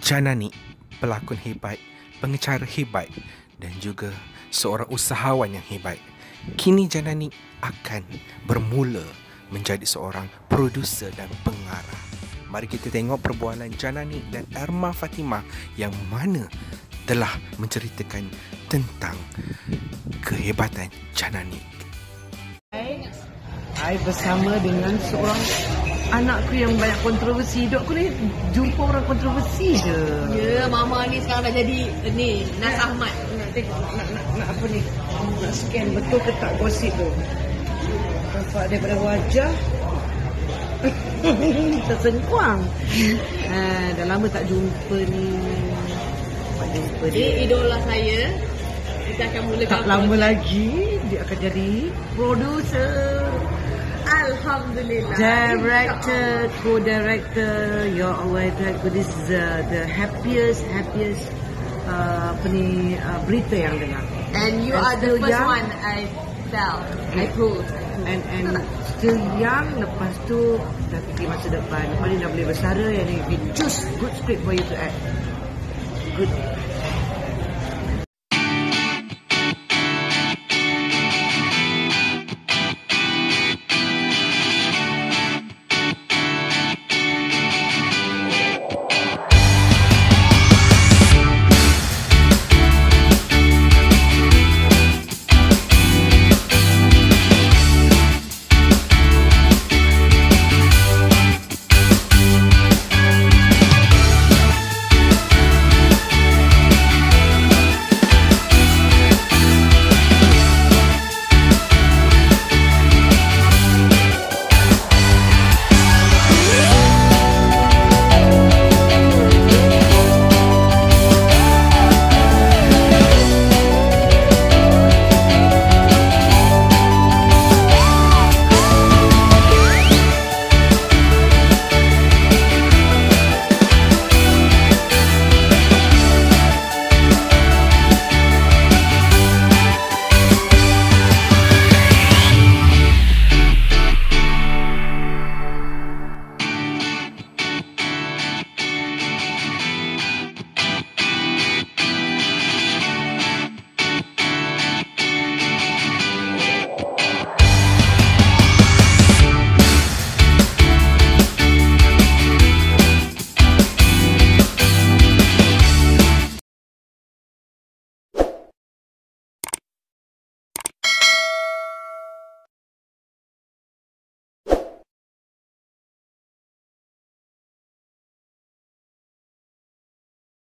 Janani, pelakon hebat, pengacara hebat dan juga seorang usahawan yang hebat. Kini Janani akan bermula menjadi seorang produser dan pengarah. Mari kita tengok perbualan Janani dan Erma Fatimah yang mana telah menceritakan tentang kehebatan Janani. Saya bersama dengan seorang anakku yang banyak kontroversi. Dok, aku ni jumpa orang kontroversi je. Ya, Mama ni sekarang dah jadi ni Nas Ahmad. Nak tengok nak apa ni? Nak scan betul ke tak gosip tu. Nampak daripada wajah tersengkuang. Dah lama tak jumpa ni. Tak jumpa Dia idola saya. Kita akan mulakan. Tak lama lagi dia akan jadi producer, Alhamdulillah. director, co-director. Ya Allah, this is the happiest berita yang dengar. And you are the first one I tell. I told. And still young. Lepas tu dah fikir masa depan. Lepas ni dah boleh bersara. Yang ni we choose good script for you to act. Good.